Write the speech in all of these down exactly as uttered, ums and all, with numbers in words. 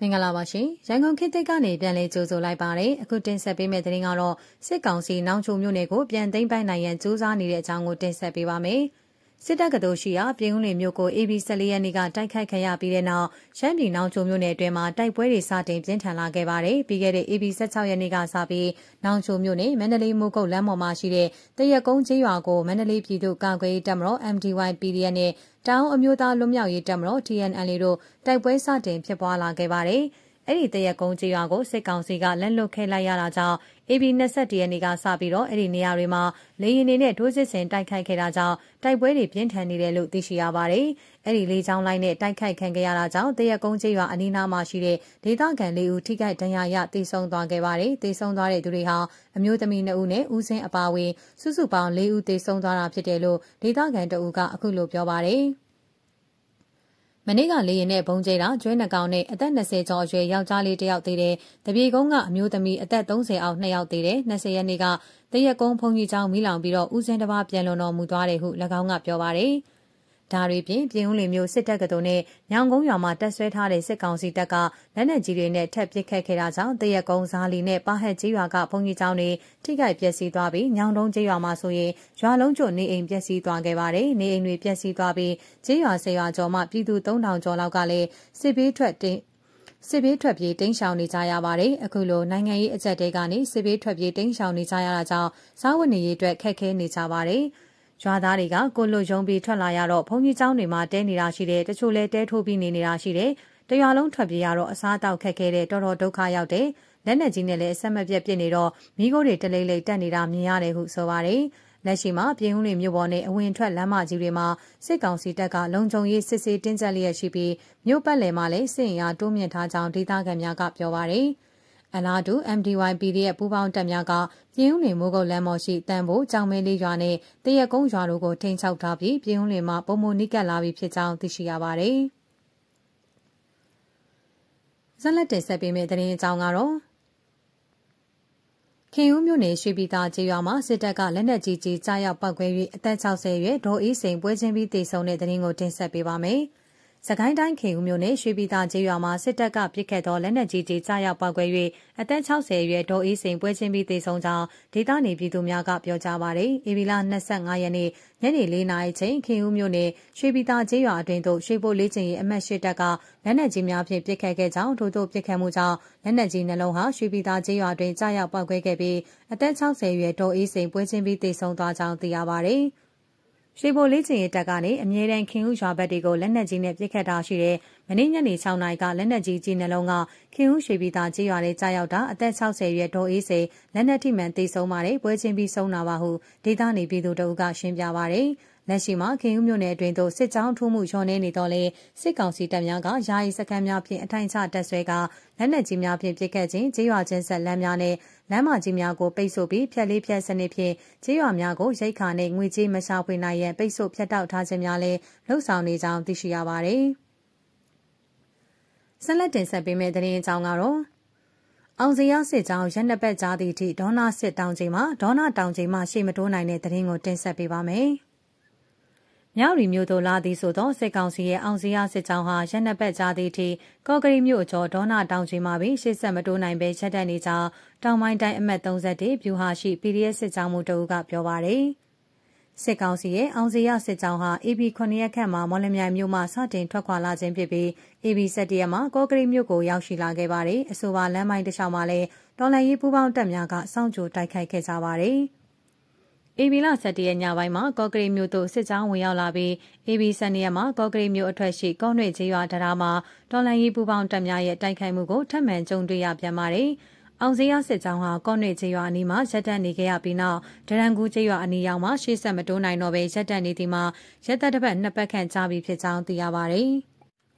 င်္ဂလာပါရှင်ရန်ကုန်ခေတ်သစ်ကနေပြန်လည်ကြိုဆိုလိုက်ပါတယ်အခုတင်ဆက်ပေးမယ့်သတင်းကတော့စစ်ကောင်စီနောင်ချိုမြို့နယ်ကိုပြန်သိမ်းပိုက်နိုင်ရန်စူးစမ်းနေတဲ့အကြောင်းကိုတင်ဆက်ပေးပါမယ်စစ်တပ်ကတော်ရှိရာပြည်ဦးလွင်မြို့ကို အေ ဘီ ၁၄ ရက်နေ့ကတိုက်ခိုက်ခဲ့ရပြီးတဲ့နောက်ရှမ်းပြည်နောင်ချိုမြို့နယ်အတွင်းမှာတိုက်ပွဲတွေစတင်ပြင်းထန်လာခဲ့ပါတယ်ပြီးခဲ့တဲ့ အေ ဘီ ၁၆ ရက်နေ့ကစပြီးနောင်ချိုမြို့နယ်မန္တလေးမိုးကုတ်လမ်းပေါ်မှာရှိတဲ့တရက်ကုန်းကျေးရွာကိုမန္တလေးပြည်သူ့ကာကွယ်ရေးတပ်မတော် အမ် ဒီ ဝိုင် ပီ ဒီ အက်ဖ် နဲ့တောင်အမျိုးသားလွတ်မြောက်ရေးတပ်မတော် တီ အန် အယ်လ် အေ တို့တိုက်ပွဲစတင်ဖြစ်ပွားလာခဲ့ပါတယ်အဲ့ဒီတရက်ကုန်းကျေးရွာကိုစစ်ကောင်စီကလက်လွတ်ခဲ့လိုက်ရတာကြောင့် အေ ဘီ ၂၁ ရက်နေ့ကစပြီးတော့အဲ့ဒီနေရာတွေမှာလေရင်တွေနဲ့ထိုးစစ်ဆင်တိုက်ခိုက်ခဲ့တာကြောင့်တိုက်ပွဲတွေပြင်းထန်နေတယ်လို့သိရှိရပါတယ်။အဲ့ဒီလေကြောင်းလိုင်းနဲ့တိုက်ခိုက်ခံခဲ့ရတာကြောင့်တရက်ကုန်းကျေးရွာအနီးနားမှာရှိတဲ့ဒေသခံလေးဦးထိခိုက်ဒဏ်ရာရသေဆုံးသွားခဲ့ပါတယ်။သေဆုံးသွားတဲ့သူတွေဟာအမျိုးသမီးနှစ်ဦးနဲ့ဦးစင်းအပါအဝင်စုစုပေါင်းလေးဦးသေဆုံးသွားတာဖြစ်တယ်လို့ဒေသခံတအူးကအခုလိုပြောပါတယ်။မနေ့ကလေရင်နဲ့ဘုံကျဲတာကျွဲနှကောင်နဲ့အသက်၂၀ကျော်အရွယ်ယောက်ျားလေးတစ်ယောက်သေးတယ်။တပြေကုန်းကအမျိုးသမီးအသက်၃၀အောက်နှစ်ယောက်သေးတယ်။၂၀ရက်နေ့ကတရက်ကုန်းဘုံကြီးကျောင်းမိလောင်ပြီးတော့ဦးစင်းတစ်ပါးပြန်လွန်တော်မူသွားတယ်ဟု၎င်းကပြောပါတယ်။ဒါတွေပြင်ပြည်ဦးလင်မျိုးစစ်တပ်ကတော်နဲ့ညောင်ကုန်းရွာမှာတက်ဆွဲထားတဲ့စစ်ကောင်စီတပ်ကလက်နက်ကြီးတွေနဲ့ထပ်ပစ်ခတ်ခဲ့တာကြောင့်တရက်ကုန်းဇာလီနဲ့ပါဟက်ကြီးရွာကဘုံကြီးကျောင်းတွေထိခိုက်ပျက်စီးသွားပြီးညောင်တုံးကြီးရွာမှာဆိုရင်ရွာလုံးကျွနေအိမ်ပျက်စီးသွားခဲ့ပါတယ်။နေအိမ်တွေပျက်စီးသွားပြီးကြီးရွာဆယ်ရွာကျော်မှပြည်သူသုံးထောင်ကျော်လောက်ကလည်းစစ်ဘေးထွက်တင်စစ်ဘေးထွက်ပြေးတိမ်းရှောင်နေကြရပါတယ်။အခုလိုနိုင်ငံရေးအကြက်တဲကနေစစ်ဘေးထွက်ပြေးတိမ်းရှောင်နေကြရတာကြောင့်စားဝတ်နေရေးအတွက်ခက်ခဲနေကြပါတယ်။ရွာသားတွေကကိုလိုယုံပြီးထွက်လာရတော့ဘုံကြီးကျောင်းတွေမှာတဲနေတာရှိတယ်တချို့လဲတဲထိုးပြီးနေနေတာရှိတယ်တရွာလုံးထွက်ပြေးရတော့အစားတောက်ခက်ခဲတဲ့တော်တော်ဒုက္ခရောက်တယ်လက်နက်ကြီးနဲ့လည်းအဆက်မပြတ်ပြစ်နေတော့မိခိုးတွေတလိမ့်လိမ့်တက်နေတာမြင်ရတယ်ဟုဆိုပါတယ်လက်ရှိမှာပြည်ဦးလွင်မြို့ပေါ်နဲ့အဝင်ထွက်လမ်းမကြီးတွေမှာစစ်ကောင်စီတပ်ကလုံခြုံရေးစစ်ဆေးတင်းကျပ်လျက်ရှိပြီးမြို့ပတ်လည်မှာလည်းစစ်အင်အားတိုးမြင့်ထားကြောင်းဒေသခံများကပြောပါတယ်အလားတူ အမ် ဒီ ဝိုင် ပီ ဒီ အက်ဖ် ပူးပေါင်းတပ်များကပြည်ဦးလွင်မိုးကုတ်လမ်းပေါ်ရှိတန်ဖိုးကြောင်မဲလေးရွာနဲ့တရက်ကုန်းရွာတို့ကိုထိန်းချုပ်ထားပြီးပြည်ဦးလွင်မှာပုံမနီးကပ်လာပြီးဖြစ်ကြောင်းသိရှိရပါတယ်။ဇက်လက်တင်ဆက်ပေးမယ့်သတင်းအကြောင်းကတော့ခင်ဦးမြို့နယ်ရွှေပြည်သာကျေးရွာမှာစစ်တပ်ကလက်နက်ကြီးကြီးကြားရောက်ပောက်ကွဲ၍အသက်၆၀အရွယ်ဒေါ်အေးစိန်ပွဲချင်းပြီးတေဆုံးတဲ့သတင်းကိုတင်ဆက်ပေးပါမယ်။စကိုင်းတိုင်းခင်ဦးမြို့နယ်ရွှေပြည်သာကျေးရွာမှာစစ်တပ်ကပစ်ခတ်သောလက်နက်ကြီးကြီးကြားရောက်ပောက်ကွဲ၍အသက်၆၀အရွယ်ဒေါ်အေးစိန်ပွဲချင်းပြီးတေဆုံးကြောင်းဒေသနေပြည်သူများကပြောကြားပါတယ်။ဧပြီလ၂၅ရက်နေ့ညနေလေးနာရီချိန်ခင်ဦးမြို့နယ်ရွှေပြည်သာကျေးရွာအတွင်းသို့ရွှေဘိုလေးကျင်ရဲ့အမှတ်၈တပ်ကလက်နက်ကြီးများဖြင့်ပစ်ခတ်ခဲ့ကြောင်းထို့သို့ပစ်ခတ်မှုကြောင့်လက်နက်ကြီးနှလုံးဟာရွှေပြည်သာကျေးရွာတွင်ကြားရောက်ပောက်ကွဲခဲ့ပြီးအသက်၆၀အရွယ်ဒေါ်အေးစိန်ပွဲချင်းပြီးတေဆုံးသွားကြောင်းသိရပါတယ်။ရွှေဘိုလေးချင်ရဲ့တပ်ကနေအမြဲတမ်းခင်ဦးရွာဘက်တွေကိုလက်နက်ကြီးနဲ့ပစ်ခတ်တာရှိတဲ့မနေ့ညနေ၆နာရီကလက်နက်ကြီးကြီးနှလုံးကခင်ဦးရွှေပြည်သာကျေးရွာလေးကြားရောက်တာအသက်၆၀ရွယ်ဒေါ်အေးစိန်လက်နက်ထိမှန်သေဆုံးပါတယ်ပွဲချင်းပြီးဆုံးတာပါဟုဒေသနေပြည်သူတို့ကရှင်းပြပါတယ်လက်ရှိမှာခင်ဦးမြို့နယ်အတွင်းသို့စစ်ကြောင်းထိုးမှုရောနေနေတော့လေစစ်ကောင်စီတပ်များကယာယီစခန်းများဖြင့်အထိုင်ချတပ်ဆွဲကလက်နက်ကြီးများဖြင့်ပစ်ခတ်ခြင်းကျေးရွာချင်းဆက်လမ်းများနဲ့လမ်းမကြီးများကိုပိတ်ဆို့ပြီးဖြတ်လေးဖြတ်စနစ်ဖြင့်ကျေးရွာများကိုရိတ်ခါနဲ့ငွေကြေးမရှာဖွေနိုင်ရန်ပိတ်ဆို့ဖြတ်တောက်ထားခြင်းများလည်းလှုပ်ဆောင်နေကြောင်းသိရှိရပါတယ်။ဆက်လက်တင်ဆက်ပေးမယ့်သတင်းအကြောင်းကတော့အောင်စရာစစ်ကြောင်းရက်နှစ်ပတ်ကြာသည့်အထိဒေါနာစစ်တောင်ချိန်မှာဒေါနာတောင်ချိန်မှာရှေ့မတိုးနိုင်တဲ့သတင်းကိုတင်ဆက်ပေးပါမယ်။မြရီမြို့သို့လာသည်ဆိုသောစစ်ကောင်စီရဲ့အောင်စရာစစ်ကြောင်းဟာရက်နှစ်ပတ်ကြာသည့်အထိကော့ကရိမြို့အကျော်ဒေါနာတောင်ချိန်မှာပင်ရှေ့ဆက်မတိုးနိုင်ပဲချက်တက်နေကြောင်းတောင်ပိုင်းတိုင်းအမှတ်၃၁ဗျူဟာရှိ ပီ ဒီ အက်ဖ် စစ်ကြောင်းမှုတအုပ်ကပြောပါရယ်စစ်ကောင်စီရဲ့အောင်စရာစစ်ကြောင်းဟာ အေ ဘီ ခုနှစ်ရက်ခန့်မှာမော်လမြိုင်မြို့မှစတင်ထွက်ခွာလာခြင်းဖြစ်ပြီး အေ ဘီ ၁၁ရက်မှာကော့ကရိမြို့ကိုရောက်ရှိလာခဲ့ပါတယ်အဆိုပါလမ်းပိုင်းတစ်လျှောက်မှာလည်းတော်လှန်ရေးပူးပေါင်းတပ်များကစောင့်ကြိုတိုက်ခိုက်ခဲ့ကြပါတယ်အေဘီလ၁၁ရက်ညပိုင်းမှာကော့ကရိတ်မြို့သို့စစ်ကြောင်းဝင်ရောက်လာပြီးအေဘီ၁၂ရက်မှာကော့ကရိတ်မြို့အထွက်ရှိကော့နွေကျေးရွာတရားမှာတော်လှန်ရေးပူးပေါင်းတပ်များရဲ့တိုက်ခိုက်မှုကိုထပ်မံကြုံတွေ့ရပြန်ပါတယ်။အောင်စရာစစ်ကြောင်းဟာကော့နွေကျေးရွာအနီးမှာရက်တက်နေခဲ့ရပြီးနောက်ဒရန်ကူကျေးရွာအနီးရောက်မှာရှေ့ဆက်မတိုးနိုင်တော့ပဲရက်တက်နေသည်မှာရက်သက်တစ်ပတ်နှစ်ပတ်ခန့်ကြာပြီဖြစ်ကြောင်းသိရပါတယ်။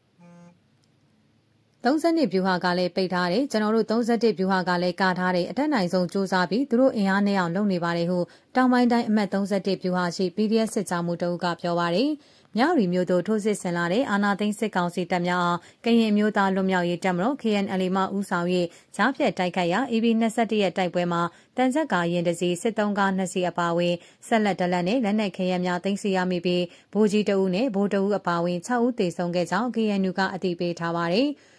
သုံးဆ၂ဗျူဟာကလည်းပိတ်ထားတယ်ကျွန်တော်တို့သုံးဆ၁ဗျူဟာကလည်းကာထားတယ်အထက်နိုင်ဆုံးစူးစမ်းပြီးသူတို့အင်အားနဲ့အောင်လုပ်နေပါတယ်ဟုတောင်ပိုင်းတိုင်းအမှတ်၃၁ဗျူဟာရှိ ပီ ဒီ အက်ဖ် စစ်ကြောင်းမှုတအုပ်ကပြောပါတယ်မြရီမျိုးတို့ထိုးစစ်ဆင်လာတဲ့အာနာသိန်းစစ်ကောင်စီတပ်များအားကရင်မျိုးသားလွတ်မြောက်ရေးတပ်မတော် ကေ အန် အယ်လ် အေ မှဦးဆောင်၍ကြားဖြတ်တိုက်ခိုက်ရာ အေဘီ ၂၁ရက်တိုက်ပွဲမှာတန်ချက်ကာရင်တစီစစ်သုံးကားနှစ်စီအပါအဝင်ဆက်လက်တလက်နဲ့လက်နက်ခဲယမ်းများသိမ်းဆည်းရမိပြီးဗိုလ်ကြီးတအုပ်နဲ့ဗိုလ်တအုပ်အပါအဝင်၆ဦးသေဆုံးခဲ့ကြောင်း ကေ အန် ယူ ကအသိပေးထားပါတယ်။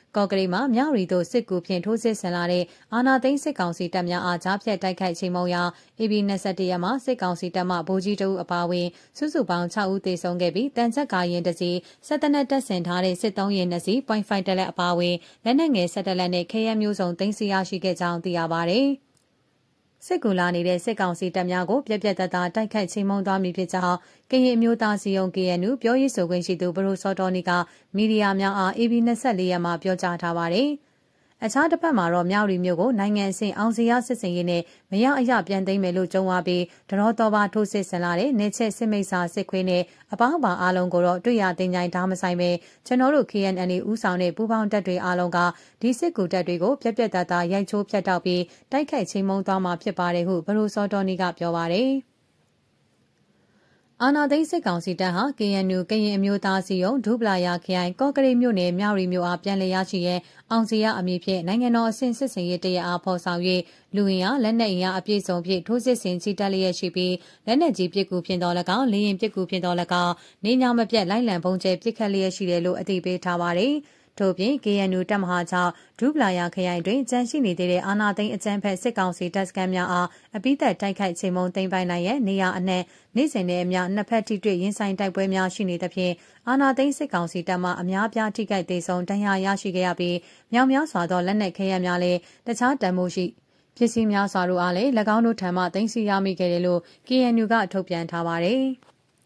ကော့ကရိတ်မှာမြောက်ရီတို့စစ်ကူဖြင့်ထိုးစစ်ဆင်လာတဲ့အာဏာသိမ်းစစ်ကောင်စီတပ်များအားကြားဖြတ်တိုက်ခိုက်ချိန်မုံရာအေဘီ၂၁ရက်မှာစစ်ကောင်စီတပ်မှဗိုလ်ကြီးတအုပ်အပါအဝင်စုစုပေါင်း၆ဦးသေဆုံးခဲ့ပြီးတန်ချက်ကာရင်တစီစစ်တပ်နဲ့တပ်ဆင်ထားတဲ့စစ်သုံးရင်နှစ်စီ point ၅ တက်လက်အပါအဝင်လက်နက်ငယ်၁၁လက်နဲ့ခဲယမ်းမျိုးစုံသိမ်းဆည်းရရှိခဲ့ကြောင်းသိရပါတယ်။စစ်ကူလာနေတဲ့စစ်ကောင်စီတပ်များကိုပြက်ပြက်သားသားတိုက်ခိုက်ချိန်မုံသွားမည်ဖြစ်ကြောင်းကရင်အမျိုးသားစီယုံ ကေအန်ယူ ပြောရေးဆိုခွင့်ရှိသူဘရိုစောတော်နီကမီဒီယာများအားအေဘီ၂၄ရက်မှာပြောကြားထားပါတယ်။အခြားတစ်ဖက်မှာတော့မြောက်ရီမျိုးကိုနိုင်ငံအဆင့်အောင်စီရစစ်စင်ရေးနဲ့မရအရပြန်သိမ်းမယ်လို့ကြုံဝါပြီးဒရောတော်ပါထိုးစစ်ဆင်လာတဲ့နေချက်စစ်မိတ်စာစစ်ခွေးနဲ့အပေါင်းပါအားလုံးကိုတော့တွေ့ရတင်ကြိုင်ဒါမဆိုင်ပဲကျွန်တော်တို့ ကေအန်အန် ဦးဆောင်တဲ့ပူးပေါင်းတပ်တွေအားလုံးကဒီစစ်ကူတပ်တွေကိုပြက်ပြက်သားသားရိုက်ချိုးဖျက်တောက်ပြီးတိုက်ခိုက်ချိန်မုံသွားမှာဖြစ်ပါတယ်ဟုဘရိုစောတော်နီကပြောပါတယ်။အာနာသိန်းစစ်ကောင်စီတပ်ဟာ ကေအန်ယူ ကရင်အမျိုးသားစီယုံဒူပလာယာခရိုင်ကော့ကရိတ်မြို့နယ်မြောက်ရီမြို့အားပြန်လည်ရရှိရဲအောင်စီရအမည်ဖြင့်နိုင်ငံတော်အဆင့်စစ်စင်ရေးတရားအားဖော်ဆောင်၍လူဝင်အားလက်နက်အင်အားအပြည့်စုံဖြင့်ထိုးစစ်ဆင်ချီတက်လျက်ရှိပြီးလက်နက်ကြီးပစ်ကူဖြင့်တော်၎င်းလေရင်ပစ်ကူဖြင့်တော်၎င်းနေညမပြတ်လိုက်လံပုံကျဲပစ်ခတ်လျက်ရှိတယ်လို့အသိပေးထားပါတယ်။ထို့ပြင် ကေအန်ယူ တပ်မဟာ၆ဒူပလာယာခရိုင်တွင်ကြန့်ရှိနေသေးတဲ့အာဏာသိမ်းအကြမ်းဖက်စစ်ကောင်စီတပ်စခန်းများအားအပိသက်တိုက်ခိုက်ချိန်မုံသိမ်းပိုင်နိုင်ရန်နေရာအနှံ့နေ့စဉ်နဲ့အမျှနှစ်ဖက်ထိတွေ့ရင်ဆိုင်တိုက်ပွဲများရှိနေသဖြင့်အာဏာသိမ်းစစ်ကောင်စီတပ်မှအများပြားထိခိုက်ဒေဆုံးဒဏ်ရာရရှိခဲ့ရပြီးမြောက်များစွာသောလက်နက်ခဲယမ်းများလည်းတခြားတန်ဖိုးရှိပစ္စည်းများစွာတို့အားလည်း၎င်းတို့ထံမှသိမ်းဆည်းရမိခဲ့တယ်လို့ ကေအန်ယူ ကထုတ်ပြန်ထားပါတယ်။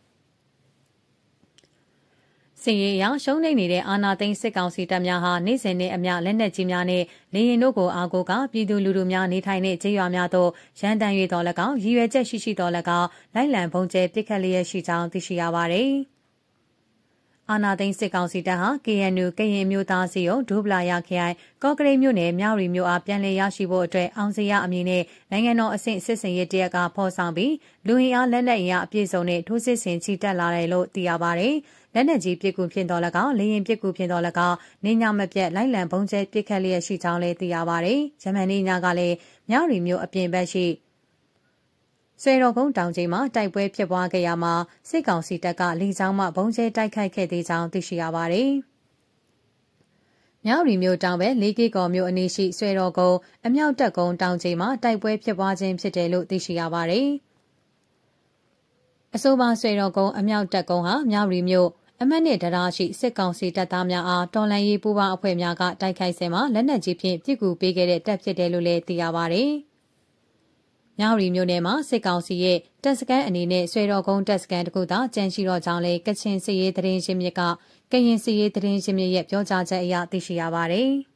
စစ်ရေးအရရှုံးနိမ့်နေတဲ့အာဏာသိမ်းစစ်ကောင်စီတပ်များဟာနေ့စဉ်နဲ့အမျှလက်နက်ကြီးများနဲ့လေရင်တို့ကိုအားကိုးကပြည်သူလူထုများနေထိုင်တဲ့ကျေးရွာများသို့ရန်တမ်း၍တော်၎င်းရည်ရွယ်ချက်ရှိရှိတော်၎င်းလိုက်လံပုံကျဲပစ်ခတ်လျက်ရှိကြောင်းသိရှိရပါသည်။အာဏာသိမ်းစစ်ကောင်စီတပ်ဟာ ကေအန်ယူ ကရင်မျိုးသားစီယုံဒူပလာယာခရိုင်ကော့ကရိတ်မြို့နယ်မြောက်ရီမြို့အားပြန်လည်ရရှိဖို့အတွက်အောင်စီရအမည်နဲ့နိုင်ငံတော်အဆင့်စစ်စင်ရေးတရက်ကဖော်ဆောင်ပြီးလူဝင်အားလက်နက်အင်အားအပြည့်စုံနဲ့ထိုးစစ်ဆင်ချီတက်လာတယ်လို့သိရပါတယ်။လက်နက်ကြီးပစ်ကူဖြင့်တော်၎င်းလေရင်ပစ်ကူဖြင့်တော်၎င်းနေညမပြတ်လိုက်လံပုံကျဲပစ်ခတ်လျက်ရှိကြောင်းလည်းသိရပါတယ်။ဂျမန်နေညကလည်းမြောက်ရီမြို့အပြင်ဘက်ရှိဆွေတော်ကုန်းတောင်ကျိမှာတိုက်ပွဲဖြစ်ပွားခဲ့ရမှာစစ်ကောင်စီတပ်ကလေကြောင်းမှဘုံကျဲတိုက်ခိုက်ခဲ့သေးကြောင်းသိရှိရပါတယ်။မြောက်ရီမြို့တောင်ဘက်လေးကီကော်မြို့အနီးရှိဆွေတော်ကုန်းအမြောက်တပ်ကုန်းတောင်ကျိမှာတိုက်ပွဲဖြစ်ပွားခြင်းဖြစ်တယ်လို့သိရှိရပါတယ်။အဆိုပါဆွေတော်ကုန်းအမြောက်တပ်ကုန်းဟာမြောက်ရီမြို့အမှတ်နှစ်တရားရှိစစ်ကောင်စီတပ်သားများအားတော်လှန်ရေးပူးပေါင်းအဖွဲ့များကတိုက်ခိုက်စဉ်မှာလက်နက်ကြီးဖြင့်ပစ်ကူပေးခဲ့တဲ့တပ်ဖြစ်တယ်လို့လည်းသိရပါတယ်။မြောက်ရီမြို့နယ်မှာစစ်ကောင်စီရဲ့တပ်စခန်းအနေနဲ့ဆွေတော်ကုန်းတပ်စခန်းတစ်ခုသာကျန်ရှိတော့ကြောင်းလည်းကချင်စစ်ရေးသတင်းရင်းမြစ်ကကရင်စစ်ရေးသတင်းရင်းမြစ်ရဲ့ပြောကြားချက်အရသိရှိရပါတယ်။